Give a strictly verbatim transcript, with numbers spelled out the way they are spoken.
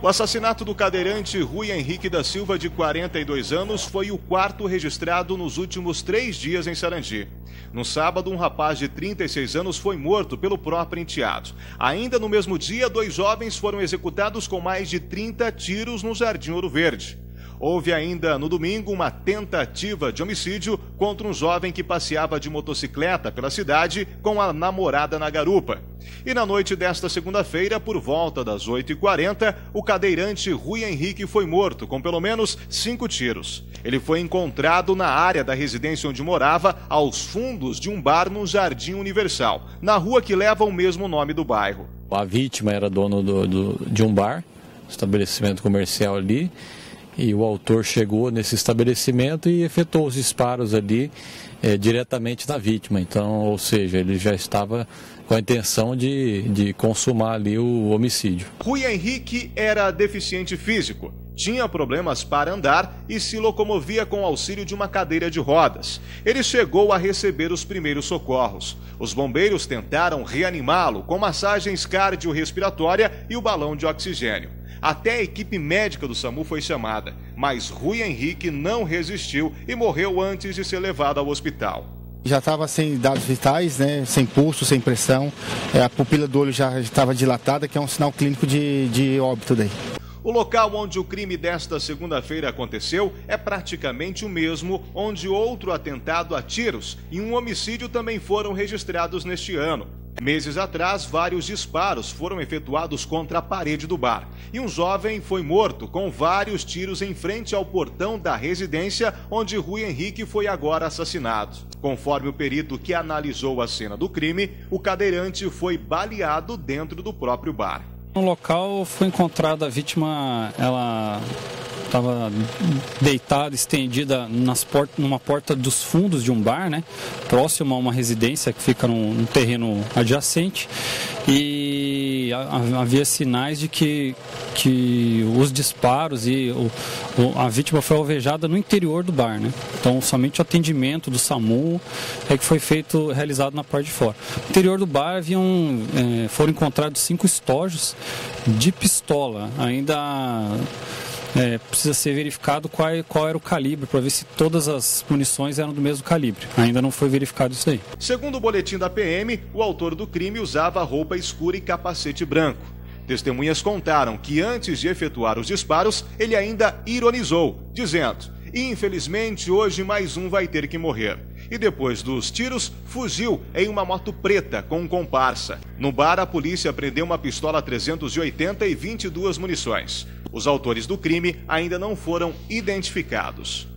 O assassinato do cadeirante Rui Henrique da Silva, de quarenta e dois anos, foi o quarto registrado nos últimos três dias em Sarandi. No sábado, um rapaz de trinta e seis anos foi morto pelo próprio enteado. Ainda no mesmo dia, dois jovens foram executados com mais de trinta tiros no Jardim Ouro Verde. Houve ainda no domingo uma tentativa de homicídio contra um jovem que passeava de motocicleta pela cidade com a namorada na garupa. E na noite desta segunda-feira, por volta das oito e quarenta, o cadeirante Rui Henrique foi morto com pelo menos cinco tiros. Ele foi encontrado na área da residência onde morava, aos fundos de um bar no Jardim Universal, na rua que leva o mesmo nome do bairro. A vítima era dono do, do, de um bar, estabelecimento comercial ali. E o autor chegou nesse estabelecimento e efetuou os disparos ali é, diretamente na vítima. Então, ou seja, ele já estava com a intenção de, de consumar ali o homicídio. Rui Henrique era deficiente físico, tinha problemas para andar e se locomovia com auxílio de uma cadeira de rodas. Ele chegou a receber os primeiros socorros. Os bombeiros tentaram reanimá-lo com massagens cardiorrespiratórias e o balão de oxigênio. Até a equipe médica do SAMU foi chamada, mas Rui Henrique não resistiu e morreu antes de ser levado ao hospital. Já estava sem dados vitais, né? Sem pulso, sem pressão, é, a pupila do olho já estava dilatada, que é um sinal clínico de, de óbito daí. O local onde o crime desta segunda-feira aconteceu é praticamente o mesmo onde outro atentado a tiros e um homicídio também foram registrados neste ano. Meses atrás, vários disparos foram efetuados contra a parede do bar e um jovem foi morto com vários tiros em frente ao portão da residência onde Rui Henrique foi agora assassinado. Conforme o perito que analisou a cena do crime, o cadeirante foi baleado dentro do próprio bar. No local foi encontrada a vítima, ela estava deitada, estendida nas port numa porta dos fundos de um bar, né, próximo a uma residência que fica num, num terreno adjacente, e havia sinais de que, que os disparos e o, o, a vítima foi alvejada no interior do bar, né? Então somente o atendimento do SAMU é que foi feito, realizado na parte de fora. No interior do bar haviam, é, foram encontrados cinco estojos de pistola, ainda É, precisa ser verificado qual, qual era o calibre, para ver se todas as munições eram do mesmo calibre. Ainda não foi verificado isso aí. Segundo o boletim da P M, o autor do crime usava roupa escura e capacete branco. Testemunhas contaram que antes de efetuar os disparos, ele ainda ironizou, dizendo: "Infelizmente, hoje mais um vai ter que morrer." E depois dos tiros, fugiu em uma moto preta com um comparsa. No bar, a polícia apreendeu uma pistola trezentos e oitenta e vinte e duas munições. Os autores do crime ainda não foram identificados.